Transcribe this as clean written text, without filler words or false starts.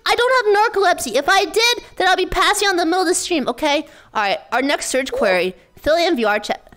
I don't have narcolepsy. If I did, then I'll be passing out in the middle of the stream, okay? All right, our next search query, filian VR chat.